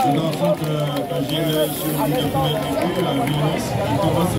dansante que j'ai sur une de mes violons.